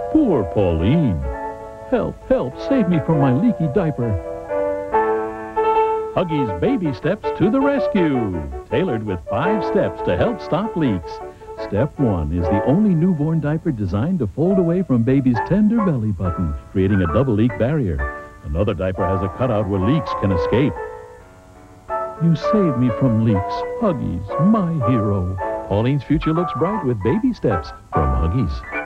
Poor Pauline. Help, help, save me from my leaky diaper. Huggies Baby Steps to the rescue. Tailored with 5 steps to help stop leaks. Step 1 is the only newborn diaper designed to fold away from baby's tender belly button, creating a double leak barrier. Another diaper has a cutout where leaks can escape. You saved me from leaks. Huggies, my hero. Pauline's future looks bright with Baby Steps from Huggies.